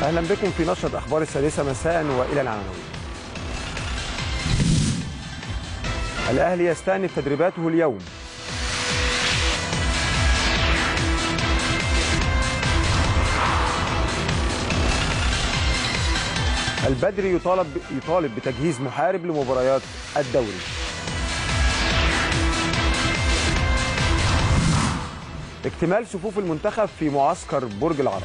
أهلا بكم في نشرة أخبار السادسة مساء وإلى العناوين. الأهلي يستأنف تدريباته اليوم. البدري يطالب بتجهيز محارب لمباريات الدوري. اكتمال صفوف المنتخب في معسكر برج العرب.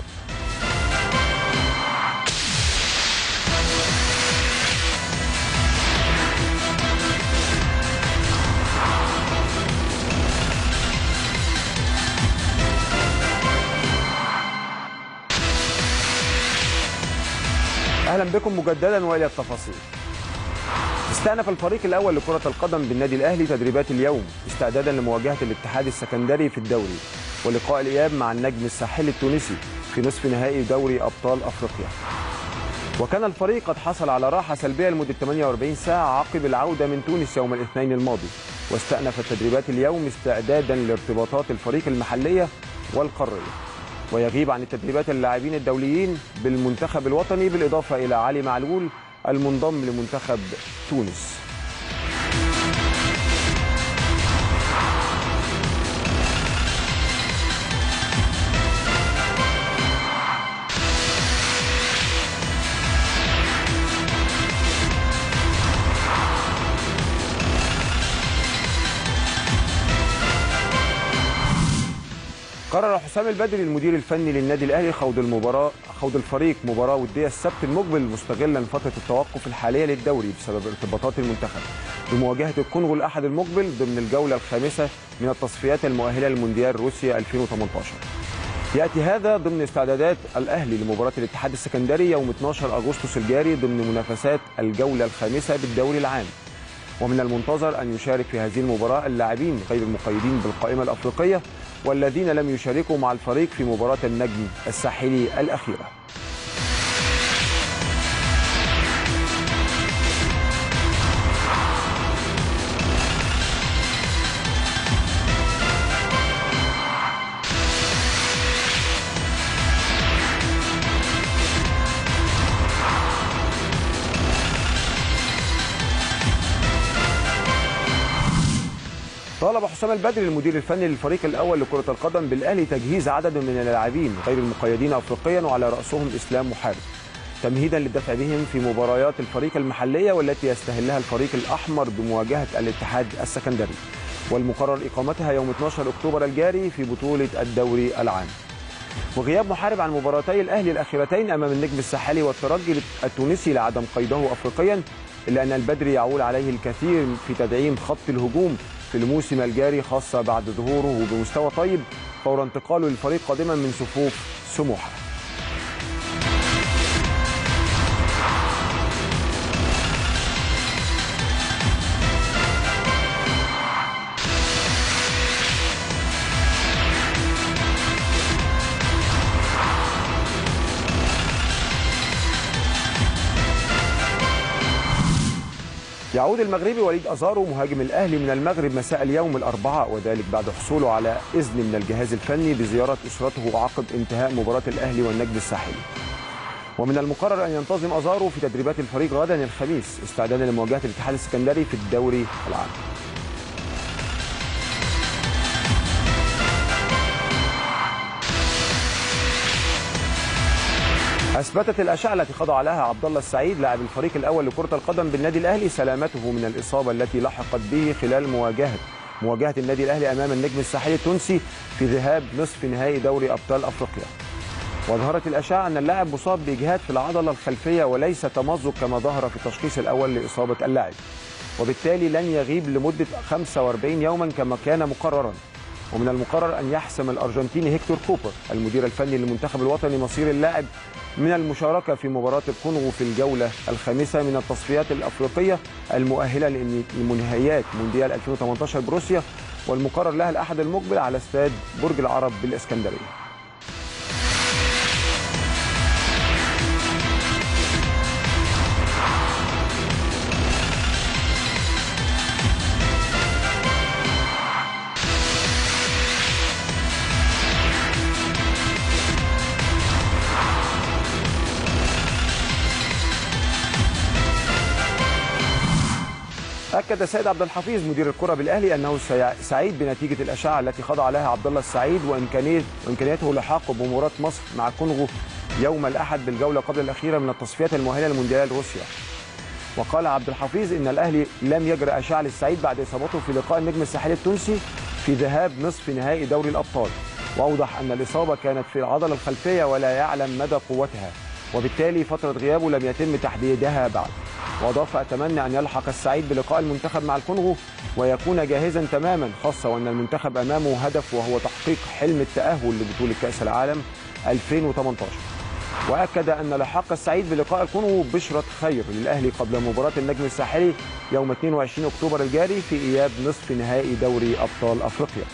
أهلا بكم مجددا وإلى التفاصيل. استأنف الفريق الأول لكرة القدم بالنادي الأهلي تدريبات اليوم استعدادا لمواجهة الاتحاد السكندري في الدوري ولقاء الإياب مع النجم الساحلي التونسي في نصف نهائي دوري أبطال أفريقيا. وكان الفريق قد حصل على راحة سلبية لمدة 48 ساعة عقب العودة من تونس يوم الاثنين الماضي، واستأنف التدريبات اليوم استعدادا لارتباطات الفريق المحلية والقارية. ويغيب عن التدريبات اللاعبين الدوليين بالمنتخب الوطني بالإضافة إلى علي معلول المنضم لمنتخب تونس. قرر حسام البدري المدير الفني للنادي الأهلي خوض الفريق مباراة ودية السبت المقبل مستغلا فترة التوقف الحالية للدوري بسبب ارتباطات المنتخب بمواجهة الكونغو الأحد المقبل ضمن الجولة الخامسة من التصفيات المؤهلة لمونديال روسيا 2018. يأتي هذا ضمن استعدادات الأهلي لمباراة الاتحاد السكندري يوم 12 أغسطس الجاري ضمن منافسات الجولة الخامسة بالدوري العام. ومن المنتظر أن يشارك في هذه المباراة اللاعبين غير المقيدين بالقائمة الأفريقية والذين لم يشاركوا مع الفريق في مباراة النجم الساحلي الأخيرة. طالب حسام البدري المدير الفني للفريق الأول لكرة القدم بالأهلي تجهيز عدد من اللاعبين غير المقيدين أفريقيا وعلى رأسهم إسلام محارب تمهيدا للدفع بهم في مباريات الفريق المحلية والتي يستهلها الفريق الأحمر بمواجهة الاتحاد السكندري، والمقرر إقامتها يوم 12 أكتوبر الجاري في بطولة الدوري العام. وغياب محارب عن مباراتي الأهلي الأخيرتين أمام النجم الساحلي والترجي التونسي لعدم قيده أفريقيا، إلا أن البدري يعول عليه الكثير في تدعيم خط الهجوم في الموسم الجاري، خاصة بعد ظهوره بمستوى طيب فور انتقاله للفريق قادما من صفوف سموحة. يعود المغربي وليد أزارو مهاجم الأهلي من المغرب مساء اليوم الأربعاء، وذلك بعد حصوله على إذن من الجهاز الفني بزيارة أسرته عقب انتهاء مباراة الأهلي والنجم الساحلي. ومن المقرر أن ينتظم أزارو في تدريبات الفريق غدا الخميس استعدادا لمواجهة الاتحاد السكندري في الدوري العام. أثبتت الأشعة التي خضع لها عبد الله السعيد لاعب الفريق الأول لكرة القدم بالنادي الأهلي سلامته من الإصابة التي لحقت به خلال مواجهة النادي الأهلي أمام النجم الساحلي التونسي في ذهاب نصف نهائي دوري أبطال أفريقيا. وظهرت الأشعة أن اللاعب مصاب بإجهاد في العضلة الخلفية وليس تمزق كما ظهر في التشخيص الأول لإصابة اللاعب، وبالتالي لن يغيب لمدة 45 يوما كما كان مقررا. ومن المقرر أن يحسم الأرجنتيني هيكتور كوبر المدير الفني للمنتخب الوطني مصير اللاعب من المشاركة في مباراة الكونغو في الجولة الخامسة من التصفيات الأفريقية المؤهلة لنهائيات مونديال 2018 بروسيا، والمقرر لها الأحد المقبل على استاد برج العرب بالإسكندرية. أكد سيد عبد الحفيظ مدير الكرة بالأهلي أنه سعيد بنتيجة الأشعة التي خضع لها عبد الله السعيد وإمكانيته لحاقه بمباراة مصر مع الكونغو يوم الأحد بالجولة قبل الأخيرة من التصفيات المؤهلة لمونديال روسيا. وقال عبد الحفيظ إن الأهلي لم يجري أشعة للسعيد بعد إصابته في لقاء النجم الساحلي التونسي في ذهاب نصف نهائي دوري الأبطال، وأوضح أن الإصابة كانت في العضلة الخلفية ولا يعلم مدى قوتها، وبالتالي فترة غيابه لم يتم تحديدها بعد. وأضاف: أتمنى أن يلحق السعيد بلقاء المنتخب مع الكونغو ويكون جاهزا تماما، خاصة وأن المنتخب أمامه هدف وهو تحقيق حلم التأهل لبطولة كأس العالم 2018. وأكد أن لحاق السعيد بلقاء الكونغو بشرة خير للأهلي قبل مباراة النجم الساحلي يوم 22 أكتوبر الجاري في إياب نصف نهائي دوري أبطال أفريقيا.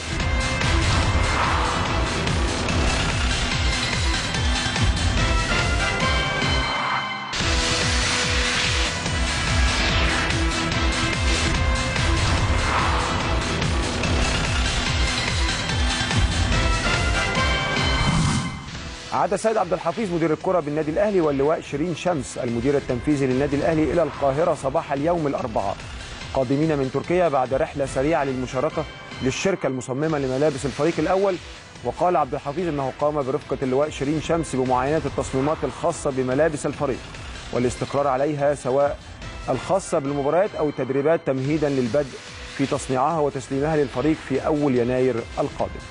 عاد سيد عبد الحفيظ مدير الكرة بالنادي الأهلي واللواء شيرين شمس المدير التنفيذي للنادي الأهلي إلى القاهرة صباح اليوم الأربعاء، قادمين من تركيا بعد رحلة سريعة للمشاركة للشركة المصممة لملابس الفريق الأول. وقال عبد الحفيظ أنه قام برفقة اللواء شيرين شمس بمعاينة التصميمات الخاصة بملابس الفريق والاستقرار عليها سواء الخاصة بالمباريات أو التدريبات تمهيدا للبدء في تصنيعها وتسليمها للفريق في أول يناير القادم.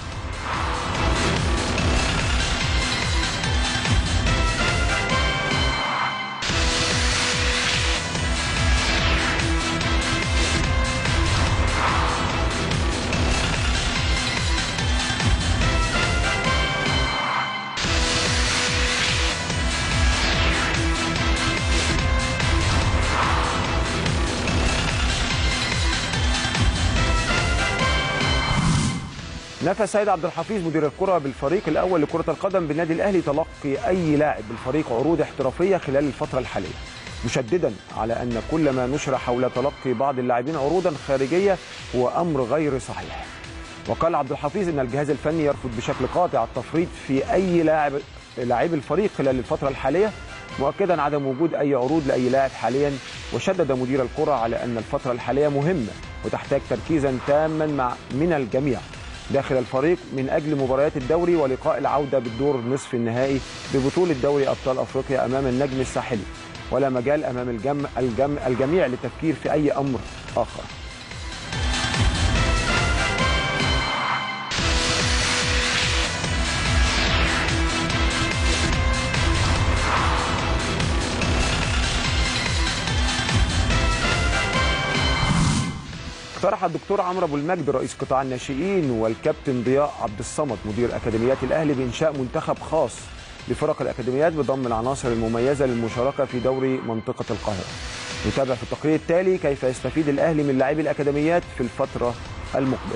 نفى سيد عبد الحفيظ مدير الكرة بالفريق الأول لكرة القدم بالنادي الأهلي تلقي أي لاعب بالفريق عروض احترافية خلال الفترة الحالية، مشددا على أن كل ما نشر حول تلقي بعض اللاعبين عروضا خارجية هو أمر غير صحيح. وقال عبد الحفيظ أن الجهاز الفني يرفض بشكل قاطع التفريط في أي لاعب الفريق خلال الفترة الحالية، مؤكدا عدم وجود أي عروض لأي لاعب حاليا. وشدد مدير الكرة على أن الفترة الحالية مهمة وتحتاج تركيزا تاما من الجميع داخل الفريق من أجل مباريات الدوري ولقاء العودة بالدور نصف النهائي ببطولة دوري أبطال أفريقيا أمام النجم الساحلي، ولا مجال أمام الجميع للتفكير في أي أمر آخر. اقترح الدكتور عمرو ابو المجد رئيس قطاع الناشئين والكابتن ضياء عبد الصمد مدير اكاديميات الاهلي بانشاء منتخب خاص لفرق الاكاديميات بضم العناصر المميزه للمشاركه في دوري منطقه القاهره. نتابع في التقرير التالي كيف يستفيد الاهلي من لاعبي الاكاديميات في الفتره المقبله.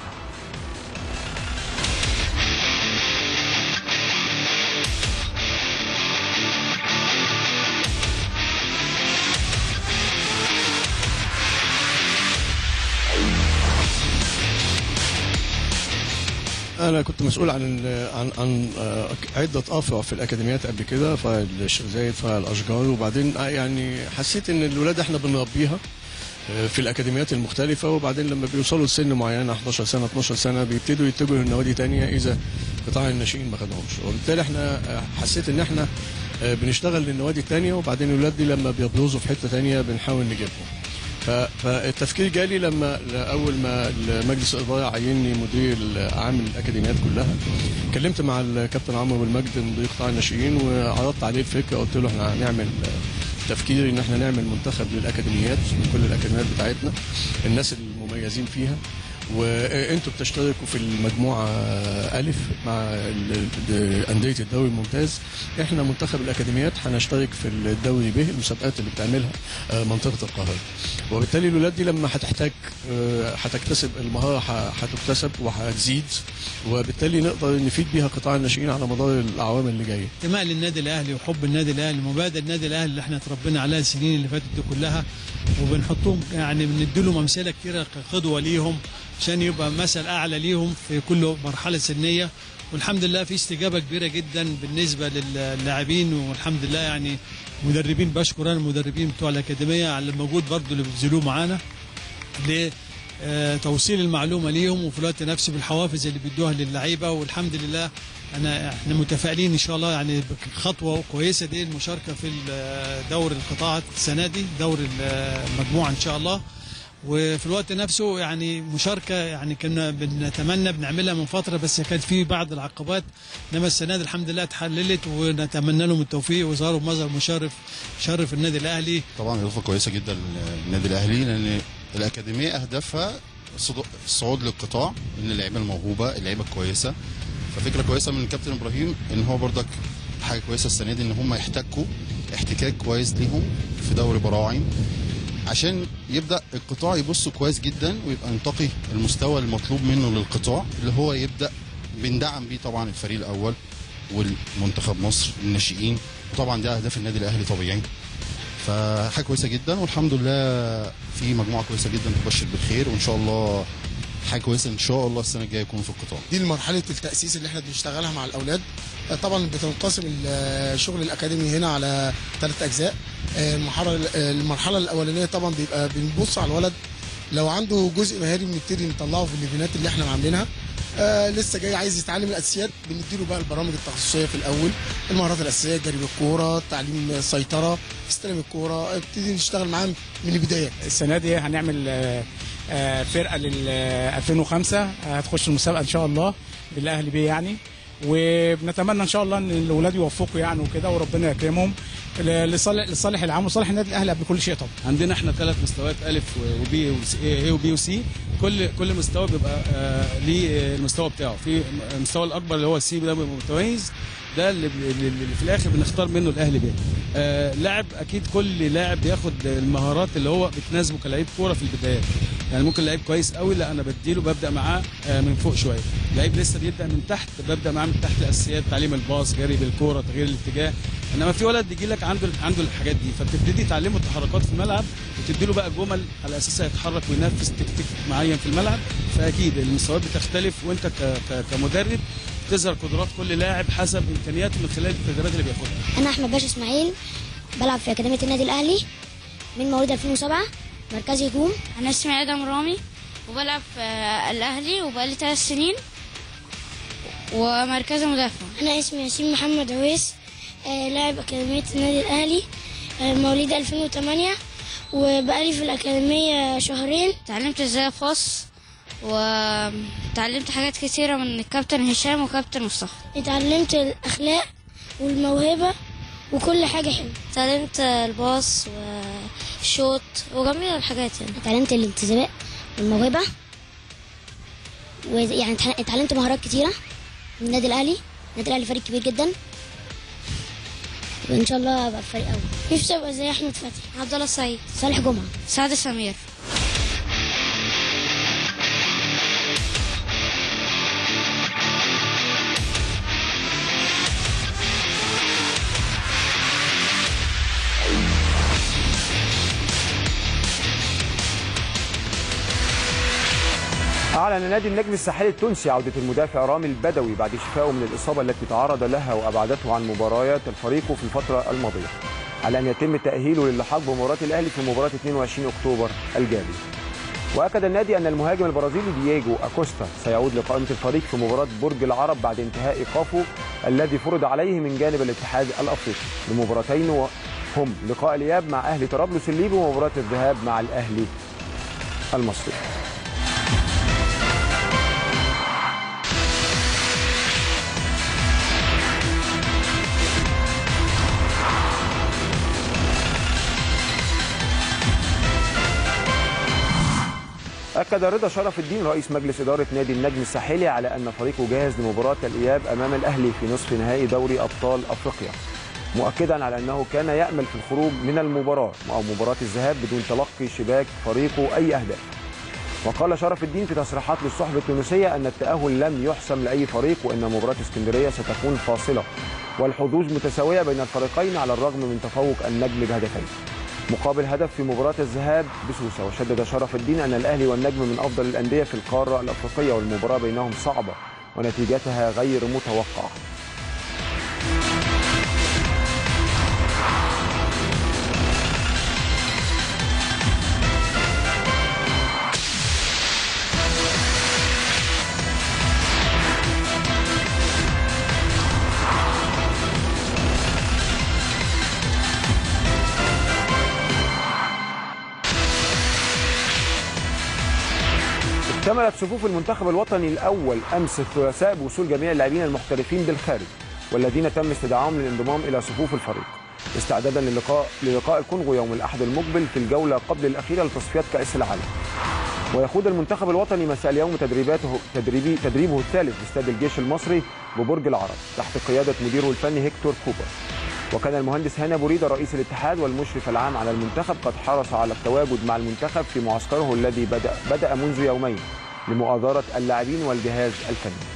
أنا كنت مسؤول عن عدة أفرع في الأكاديميات قبل كده، فرع الشيخ زايد، فرع الأشجار، وبعدين يعني حسيت إن الولاد إحنا بنربيها في الأكاديميات المختلفة، وبعدين لما بيوصلوا لسن معينة 11 سنة 12 سنة بيبتدوا يتجهوا لنوادي تانية إذا قطاع الناشئين ما خدهمش، وبالتالي إحنا حسيت إن إحنا بنشتغل للنوادي التانية، وبعدين الولاد دي لما بيبرزوا في حتة تانية بنحاول نجيبهم. فالتفكير جالي لما اول ما مجلس الاداره عيني مدير عام الاكاديميات كلها، اتكلمت مع الكابتن عمرو ابو المجد مدير قطاع الناشئين وعرضت عليه الفكره، قلت له احنا هنعمل تفكير ان احنا نعمل منتخب للاكاديميات من كل الاكاديميات بتاعتنا الناس المميزين فيها، وانتوا بتشتركوا في المجموعه الف مع انديه الدوري الممتاز، احنا منتخب الاكاديميات هنشترك في الدوري ب المسابقات اللي بتعملها منطقه القاهره، وبالتالي الولاد دي لما هتكتسب المهاره هتكتسب وهتزيد، وبالتالي نقدر نفيد بيها قطاع الناشئين على مدار الاعوام اللي جايه. انتماء للنادي الاهلي وحب النادي الاهلي، مبادئ النادي الاهلي اللي احنا اتربينا عليها السنين اللي فاتت دي كلها، وبنحطهم يعني بنديلهم امثله كثيره قدوه ليهم عشان يبقى مثل اعلى ليهم في كل مرحله سنيه. والحمد لله في استجابه كبيره جدا بالنسبه للاعبين، والحمد لله يعني مدربين، بشكر انا المدربين بتوع الاكاديميه على المجهود برضه اللي بيبذلوه معانا لتوصيل المعلومه ليهم، وفي الوقت نفسه بالحوافز اللي بيدوها للعيبه. والحمد لله احنا متفائلين ان شاء الله، يعني خطوه كويسه دي المشاركه في دور القطاعات السنه دي، دور المجموعه ان شاء الله. وفي الوقت نفسه يعني مشاركه يعني كنا بنتمنى بنعملها من فتره، بس كان في بعض العقبات، انما السنه دي الحمد لله اتحللت، ونتمنى لهم التوفيق ويظهروا بمظهر شرف النادي الاهلي. طبعا اضافه كويسه جدا للنادي الاهلي، لان الاكاديميه اهدافها الصعود للقطاع، ان اللعيبه الموهوبه، اللعيبه الكويسه. ففكره كويسه من الكابتن ابراهيم ان هو برضك حاجه كويسه السنه دي ان هم يحتكوا احتكاك كويس ليهم في دوري براعم، عشان يبدا القطاع يبص كويس جدا ويبقى ينتقي المستوى المطلوب منه للقطاع، اللي هو يبدا بندعم بيه طبعا الفريق الاول والمنتخب مصر الناشئين، وطبعا ده اهداف النادي الاهلي طبيعي. فحاجه كويسه جدا، والحمد لله في مجموعه كويسه جدا تبشر بالخير، وان شاء الله حاجه كويسه ان شاء الله السنه الجايه يكون في القطاع. دي مرحله التاسيس اللي احنا بنشتغلها مع الاولاد. طبعا بتنقسم الشغل الاكاديمي هنا على 3 اجزاء. المرحله الاولانيه طبعا بيبقى بنبص على الولد، لو عنده جزء مهاري بنبتدي نطلعه في الليفينات اللي احنا عاملينها. لسه جاي عايز يتعلم الاساسيات، بنديله بقى البرامج التخصصيه في الاول، المهارات الاساسيه، جري بالكوره، تعليم السيطره، استلام الكوره، ابتدي نشتغل معاه من البدايه. السنه دي هنعمل فرقه لل 2005 هتخش المسابقه ان شاء الله بالاهلي بيه يعني، وبنتمنى ان شاء الله ان الاولاد يوفقوا يعني وكده، وربنا يكرمهم لصالح العام وصالح النادي الاهلي قبل كل شيء طبعا. عندنا احنا 3 مستويات الف وبي اي وبي وسي، كل مستوى بيبقى ليه المستوى بتاعه. في المستوى الاكبر اللي هو السي ده بيبقى متميز، ده اللي في الاخر بنختار منه الاهلي بيه. لاعب اكيد كل لاعب بياخد المهارات اللي هو بتناسبه كلاعب كوره في البدايات. يعني ممكن لعيب كويس قوي، لا انا بديله ببدا معاه من فوق شويه. لعيب لسه بيبدا من تحت، ببدا معاه من تحت الاساسيات، تعليم الباص، جري بالكوره، تغيير الاتجاه. انما في ولد يجي لك عنده الحاجات دي، فبتبتدي تعلمه التحركات في الملعب، وتدي له بقى جمل على اساسها يتحرك وينفذ تكتيك معين في الملعب. فاكيد المستويات بتختلف، وانت كمدرب تظهر قدرات كل لاعب حسب امكانياته من خلال التدريبات اللي بياخدها. انا احمد باشا اسماعيل، بلعب في اكاديميه النادي الاهلي من مواليد 2007، مركزي هجوم. انا اسمي ادم رامي، وبلعب في الاهلي وبقالي 3 سنين، ومركزي مدافع. انا اسمي ياسين محمد عويس، لاعب اكاديميه النادي الاهلي، مواليد 2008، وبقالي في الاكاديميه شهرين. اتعلمت ازاي افاص، وتعلمت حاجات كثيرة من الكابتن هشام وكابتن مصطفى. اتعلمت الأخلاق والموهبة وكل حاجة حلوة. اتعلمت الباص والشوط وجميع الحاجات يعني. اتعلمت الانتزاع والموهبة، ويعني اتعلمت مهارات كتيرة من النادي الأهلي. النادي الأهلي فريق كبير جدا، وإن شاء الله أبقى في فريق أول. نفسي أبقى زي أحمد فتحي، عبد الله السعيد، صالح جمعة، سعد سمير. أعلن نادي النجم الساحلي التونسي عودة المدافع رامي البدوي بعد شفائه من الإصابة التي تعرض لها وأبعدته عن مباريات الفريق في الفترة الماضية، على أن يتم تأهيله للحاق بمباراة الأهلي في مباراة 22 أكتوبر الجاري. وأكد النادي أن المهاجم البرازيلي دييجو أكوستا سيعود لقائمة الفريق في مباراة برج العرب بعد انتهاء إيقافه الذي فرض عليه من جانب الاتحاد الأفريقي لمباراتين، هم لقاء الإياب مع أهلي طرابلس الليبي ومباراة الذهاب مع الأهلي المصري. أكد رضا شرف الدين رئيس مجلس إدارة نادي النجم الساحلي على أن فريقه جاهز لمباراة الإياب أمام الأهلي في نصف نهائي دوري أبطال أفريقيا، مؤكدا على أنه كان يأمل في الخروج من المباراة أو مباراة الذهاب بدون تلقي شباك فريقه أي أهداف. وقال شرف الدين في تصريحات للصحبة التونسية أن التأهل لم يحسم لأي فريق، وأن مباراة اسكندرية ستكون فاصلة والحظوظ متساوية بين الفريقين على الرغم من تفوق النجم بهدفين. مقابل هدف في مباراة الذهاب بسوسة. وشدد شرف الدين أن الأهلي والنجم من أفضل الأندية في القارة الأفريقية، والمباراة بينهم صعبة ونتيجتها غير متوقعة. اكتملت صفوف المنتخب الوطني الأول أمس الثلاثاء بوصول جميع اللاعبين المحترفين بالخارج، والذين تم استدعائهم للانضمام إلى صفوف الفريق استعدادا للقاء الكونغو يوم الأحد المقبل في الجولة قبل الأخيرة لتصفيات كأس العالم. ويخوض المنتخب الوطني مساء اليوم تدريبه الثالث باستاد الجيش المصري ببرج العرب تحت قيادة مديره الفني هيكتور كوبر. وكان المهندس هاني أبو ريدة رئيس الاتحاد والمشرف العام على المنتخب قد حرص على التواجد مع المنتخب في معسكره الذي بدأ منذ يومين لمؤازرة اللاعبين والجهاز الفني.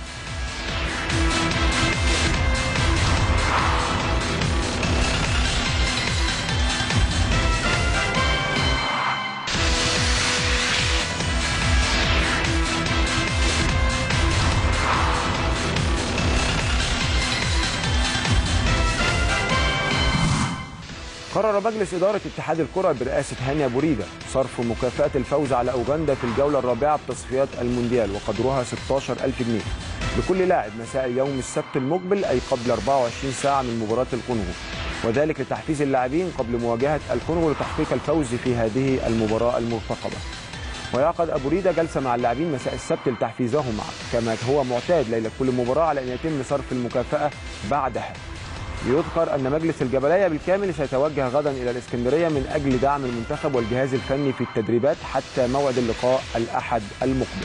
قرر مجلس إدارة اتحاد الكرة برئاسة هاني أبو ريدة صرف مكافأة الفوز على أوغندا في الجولة الرابعة بتصفيات المونديال وقدرها 16,000 جنيه لكل لاعب مساء يوم السبت المقبل، أي قبل 24 ساعة من مباراة الكونغو، وذلك لتحفيز اللاعبين قبل مواجهة الكونغو لتحقيق الفوز في هذه المباراة المرتقبة. ويعقد أبو ريدة جلسة مع اللاعبين مساء السبت لتحفيزهم كما هو معتاد ليلة كل مباراة على أن يتم صرف المكافأة بعدها. يذكر أن مجلس الجبلية بالكامل سيتوجه غدا إلى الإسكندرية من أجل دعم المنتخب والجهاز الفني في التدريبات حتى موعد اللقاء الأحد المقبل.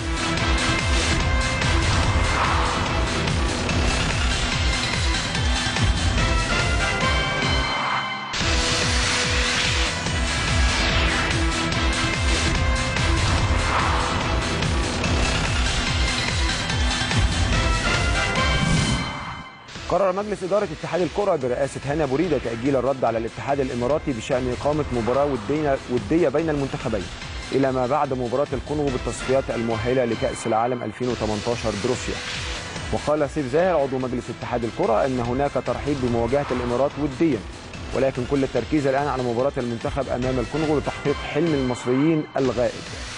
قرر مجلس إدارة اتحاد الكرة برئاسة هاني أبو ريدة تأجيل الرد على الاتحاد الإماراتي بشأن إقامة مباراة ودية بين المنتخبين إلى ما بعد مباراة الكونغو بالتصفيات المؤهلة لكأس العالم 2018 بروسيا. وقال سيف زاهر عضو مجلس اتحاد الكرة أن هناك ترحيب بمواجهة الإمارات وديا، ولكن كل التركيز الآن على مباراة المنتخب أمام الكونغو لتحقيق حلم المصريين الغائب.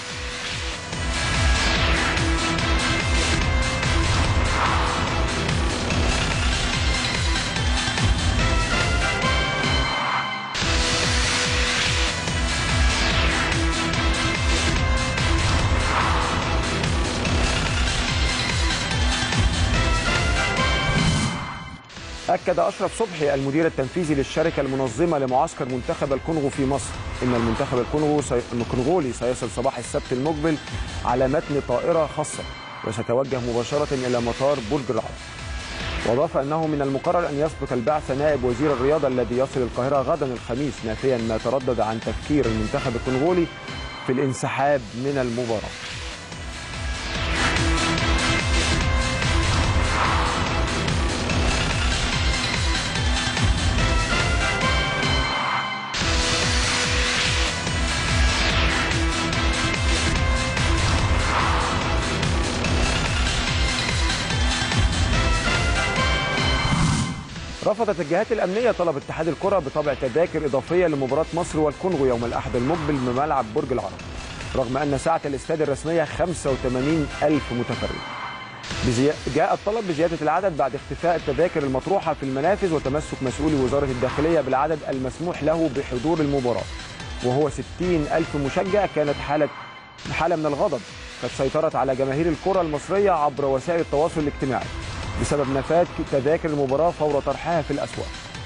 أكد أشرف صبحي المدير التنفيذي للشركة المنظمة لمعسكر منتخب الكونغو في مصر إن المنتخب الكونغولي سيصل صباح السبت المقبل على متن طائرة خاصة وسيتوجه مباشرة إلى مطار برج العرب. وأضاف أنه من المقرر أن يسبق البعثة نائب وزير الرياضة الذي يصل القاهرة غدا الخميس، نافيا ما تردد عن تفكير المنتخب الكونغولي في الانسحاب من المباراة. رفضت الجهات الأمنية طلب اتحاد الكرة بطبع تذاكر إضافية لمباراة مصر والكونغو يوم الأحد المقبل بملعب برج العرب، رغم أن سعة الاستاد الرسمية 85,000 متفرج. جاء الطلب بزيادة العدد بعد اختفاء التذاكر المطروحة في المنافذ وتمسك مسؤولي وزارة الداخلية بالعدد المسموح له بحضور المباراة، وهو 60,000 مشجع. كانت حالة من الغضب قد سيطرت على جماهير الكرة المصرية عبر وسائل التواصل الاجتماعي بسبب نفاذ تذاكر المباراة فور طرحها في الأسواق.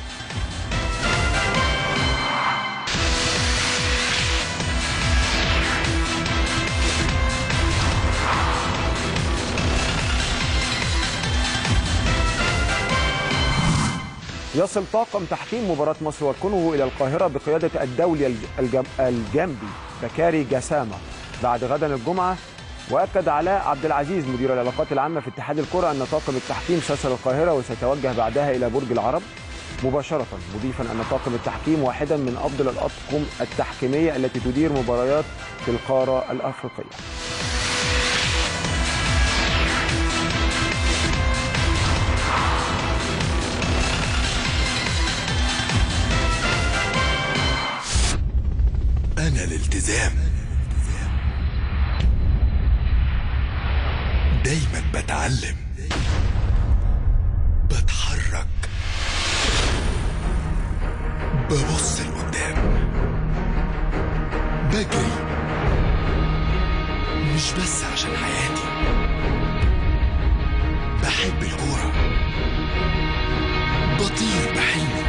يصل طاقم تحكيم مباراة مصر والكونغو إلى القاهرة بقيادة الدولي الجامبي بكاري جسامة بعد غدا الجمعة. وأكد علاء عبد العزيز مدير العلاقات العامة في اتحاد الكرة أن طاقم التحكيم سيصل القاهرة وسيتوجه بعدها إلى برج العرب مباشرة، مضيفا أن طاقم التحكيم واحدا من أفضل الأطقم التحكيمية التي تدير مباريات في القارة الأفريقية. أنا الالتزام دايما بتعلم، بتحرك، ببص لقدام، بجري مش بس عشان حياتي، بحب الكورة، بطير بحلمي،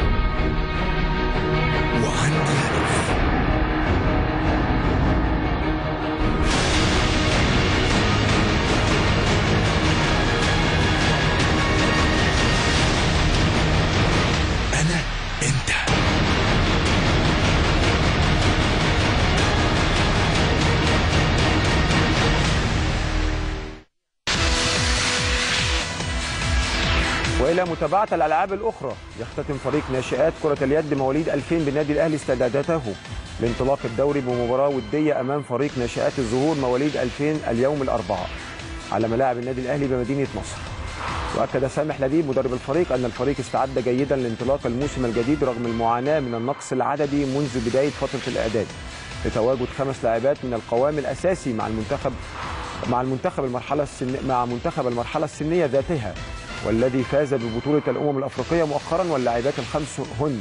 وعندي هدف. وإلى متابعة الألعاب الأخرى، يختتم فريق ناشئات كرة اليد مواليد 2000 بالنادي الأهلي استعداداته لانطلاق الدوري بمباراة ودية أمام فريق ناشئات الزهور مواليد 2000 اليوم الأربعاء على ملاعب النادي الأهلي بمدينة نصر. وأكد سامح لبيب مدرب الفريق أن الفريق استعد جيدا لانطلاق الموسم الجديد رغم المعاناة من النقص العددي منذ بداية فترة الإعداد لتواجد 5 لاعبات من القوام الأساسي مع منتخب المرحلة السنية ذاتها، والذي فاز ببطولة الأمم الأفريقية مؤخرا، واللاعبات الخمس هن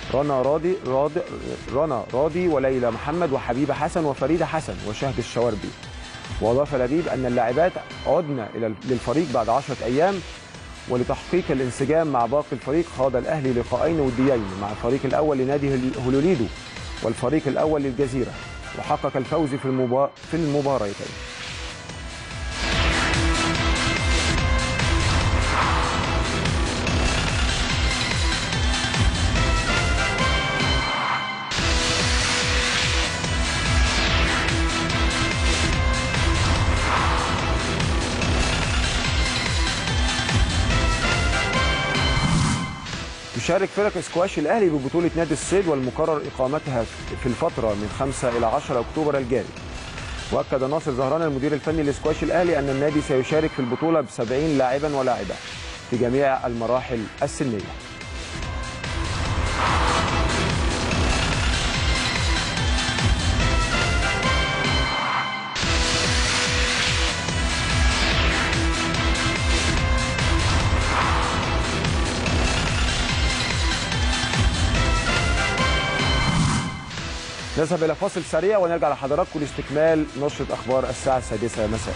رنا راضي وليلى محمد وحبيبة حسن وفريدة حسن وشهد الشواربي. وأضاف لبيب أن اللاعبات عدن للفريق بعد 10 أيام، ولتحقيق الانسجام مع باقي الفريق خاض الأهلي لقاءين وديين مع الفريق الأول لنادي هولوليدو والفريق الأول للجزيرة، وحقق الفوز في المباراتين. يشارك فرق سكواش الأهلي ببطولة نادي الصيد والمقرر إقامتها في الفترة من 5 إلى 10 أكتوبر الجاري. وأكد ناصر زهران المدير الفني لسكواش الأهلي أن النادي سيشارك في البطولة ب70 لاعبا ولاعبة في جميع المراحل السنية. نذهب إلى فاصل سريع ونرجع لحضراتكم لاستكمال نشرة أخبار الساعة 6 مساء.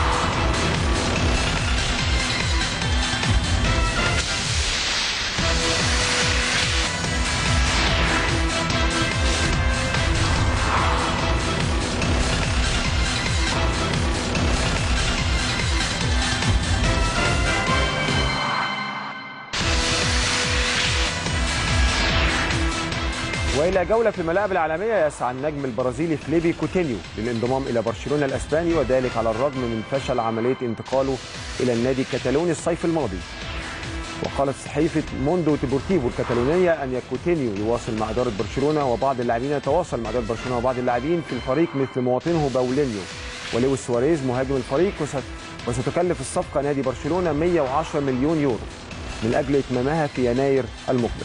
وإلى جولة في الملاعب العالمية، يسعى النجم البرازيلي فليبي كوتينيو للانضمام إلى برشلونة الأسباني، وذلك على الرغم من فشل عملية انتقاله إلى النادي الكتالوني الصيف الماضي. وقالت صحيفة موندو ديبورتيفو الكتالونية أن كوتينيو يواصل مع إدارة برشلونة وبعض اللاعبين يتواصل مع إدارة برشلونة وبعض اللاعبين في الفريق مثل مواطنه باولينيو ولويس سواريز مهاجم الفريق، وستكلف الصفقة نادي برشلونة 110 مليون يورو من أجل إتمامها في يناير المقبل.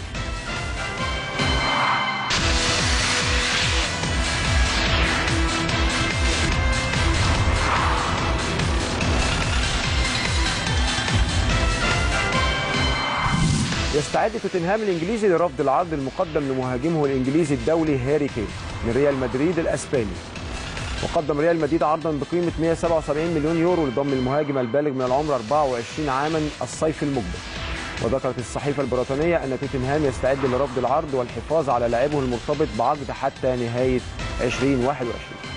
يستعد توتنهام الإنجليزي لرفض العرض المقدم لمهاجمه الإنجليزي الدولي هاري كين من ريال مدريد الأسباني. وقدم ريال مدريد عرضا بقيمة 177 مليون يورو لضم المهاجم البالغ من العمر 24 عاما الصيف المقبل. وذكرت الصحيفة البريطانية أن توتنهام يستعد لرفض العرض والحفاظ على لاعبه المرتبط بعقد حتى نهاية 2021.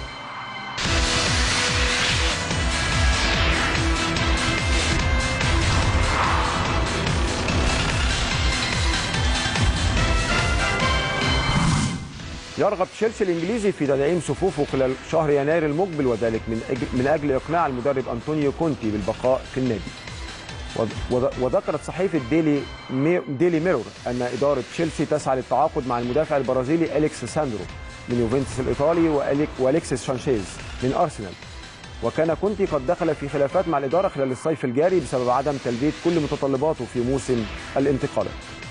يرغب تشيلسي الإنجليزي في تدعيم صفوفه خلال شهر يناير المقبل، وذلك من أجل إقناع المدرب أنطونيو كونتي بالبقاء في النادي. وذكرت صحيفة ديلي ميرور أن إدارة تشيلسي تسعى للتعاقد مع المدافع البرازيلي أليكس ساندرو من يوفنتوس الإيطالي وأليكسيس شانشيز من أرسنال. وكان كونتي قد دخل في خلافات مع الإدارة خلال الصيف الجاري بسبب عدم تلبية كل متطلباته في موسم الانتقالات.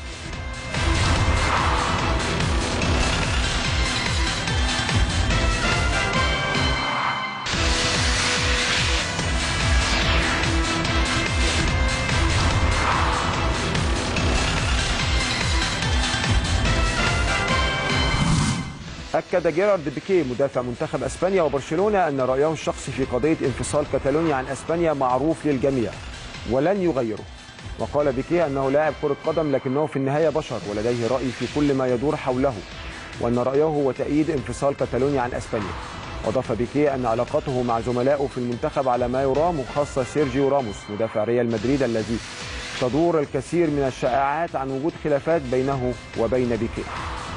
أكد جيرارد بيكيه مدافع منتخب أسبانيا وبرشلونة أن رأيه الشخصي في قضية انفصال كاتالونيا عن أسبانيا معروف للجميع ولن يغيره. وقال بيكيه أنه لاعب كرة قدم لكنه في النهاية بشر ولديه رأي في كل ما يدور حوله، وأن رأيه هو تأييد انفصال كاتالونيا عن أسبانيا. وأضاف بيكيه أن علاقته مع زملائه في المنتخب على ما يرام، وخاصة سيرجيو راموس مدافع ريال مدريد الذي تدور الكثير من الشائعات عن وجود خلافات بينه وبين بيكيه.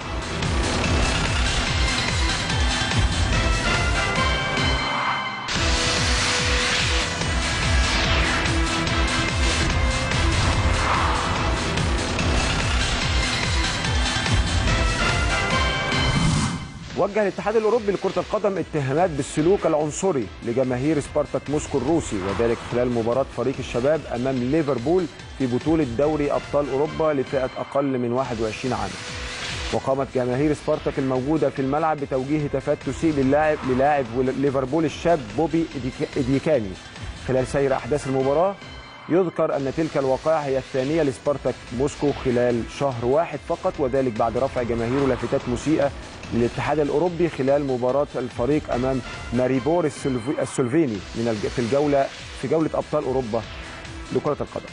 وجه الاتحاد الاوروبي لكرة القدم اتهامات بالسلوك العنصري لجماهير سبارتاك موسكو الروسي، وذلك خلال مباراة فريق الشباب امام ليفربول في بطولة دوري ابطال اوروبا لفئة اقل من 21 عاما. وقامت جماهير سبارتاك الموجودة في الملعب بتوجيه هتافات تسيء للاعب ليفربول الشاب بوبي إديكاني خلال سير احداث المباراة. يذكر أن تلك الوقائع هي الثانية لسبارتاك موسكو خلال شهر واحد فقط، وذلك بعد رفع جماهيره لافتات مسيئة للاتحاد الأوروبي خلال مباراة الفريق أمام ماريبور السلوفيني في جولة أبطال أوروبا لكرة القدم.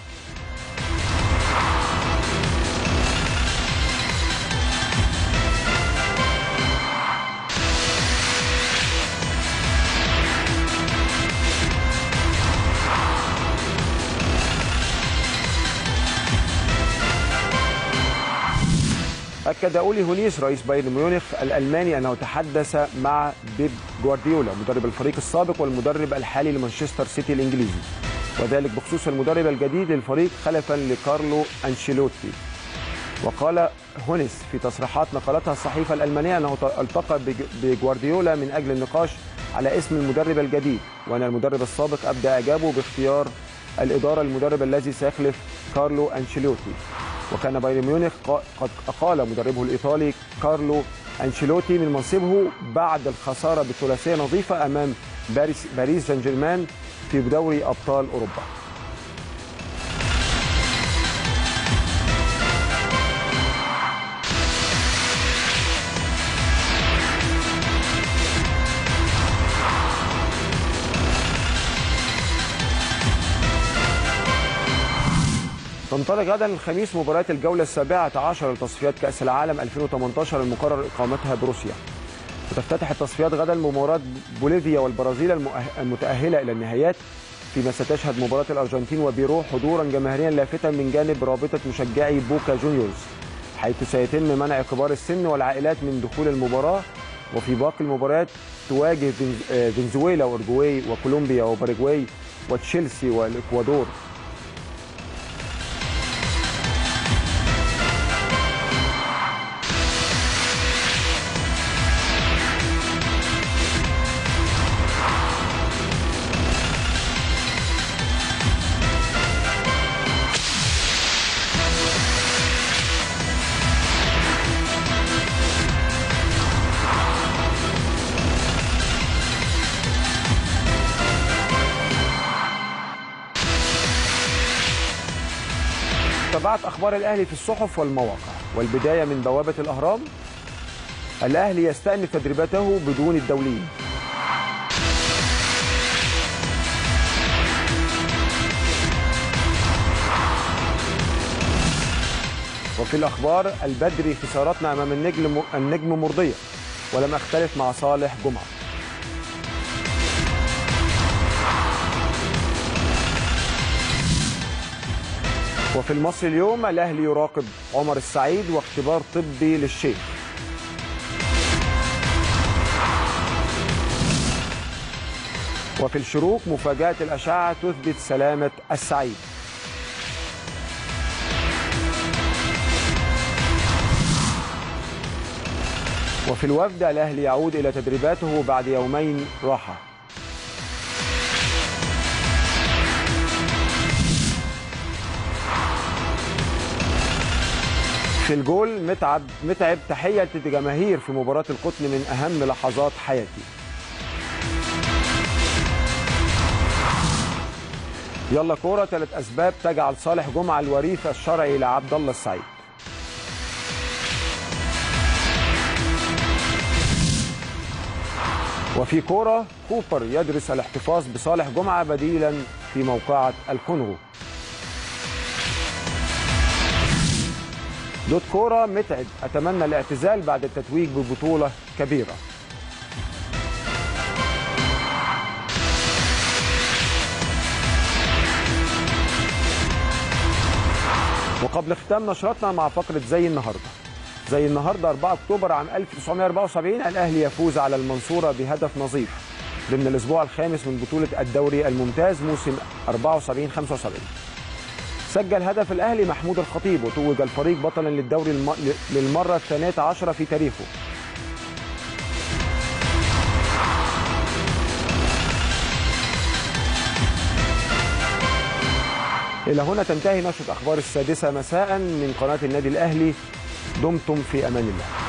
أكد أولي هونيس رئيس بايرن ميونخ الألماني أنه تحدث مع بيب جوارديولا مدرب الفريق السابق والمدرب الحالي لمانشستر سيتي الإنجليزي، وذلك بخصوص المدرب الجديد للفريق خلفا لكارلو أنشيلوتي. وقال هونيس في تصريحات نقلتها الصحيفة الألمانية أنه التقى بجوارديولا من أجل النقاش على اسم المدرب الجديد، وأن المدرب السابق أبدى إعجابه باختيار الإدارة المدرب الذي سيخلف كارلو أنشيلوتي. وكان بايرن ميونخ قد أقال مدربه الإيطالي كارلو أنشيلوتي من منصبه بعد الخسارة بثلاثية نظيفة أمام باريس سان جيرمان في دوري أبطال أوروبا. تنطلق غدا الخميس مباريات الجولة السابعة عشر لتصفيات كأس العالم 2018 المقرر إقامتها بروسيا. وتفتتح التصفيات غدا بمباراة بوليفيا والبرازيل المتأهلة إلى النهائيات، فيما ستشهد مباراة الأرجنتين وبيرو حضورا جماهيريا لافتا من جانب رابطة مشجعي بوكا جونيورز، حيث سيتم منع كبار السن والعائلات من دخول المباراة. وفي باقي المباريات تواجه فنزويلا وأورجواي وكولومبيا وباراغواي وتشيلسي والإكوادور. تابعت أخبار الأهلي في الصحف والمواقع، والبداية من بوابة الأهرام. الأهلي يستأنف تدريباته بدون الدوليين. وفي الأخبار البدري خسارتنا أمام النجم مرضية ولم أختلف مع صالح جمعة. وفي المصري اليوم الأهلي يراقب عمر السعيد واختبار طبي للشيخ. وفي الشروق مفاجأة الأشعة تثبت سلامة السعيد. وفي الوفد الأهلي يعود إلى تدريباته بعد يومين راحة. في الجول متعب تحية الجماهير في مباراة القطن من أهم لحظات حياتي. يلا كورة 3 أسباب تجعل صالح جمعة الوريث الشرعي لعبد الله السعيد. وفي كورة كوبر يدرس الاحتفاظ بصالح جمعة بديلا في موقعة الكونغو. دوت كورة متعب أتمنى الاعتزال بعد التتويج ببطولة كبيرة. وقبل ختام نشرتنا مع فقرة زي النهارده 4 أكتوبر عام 1974 الأهلي يفوز على المنصورة بهدف نظيف ضمن الأسبوع الخامس من بطولة الدوري الممتاز موسم 74-75. سجل هدف الأهلي محمود الخطيب وتوج الفريق بطلا للدوري للمرة ال12 في تاريخه. إلى هنا تنتهي نشرة أخبار السادسة مساء من قناة النادي الأهلي. دمتم في أمان الله.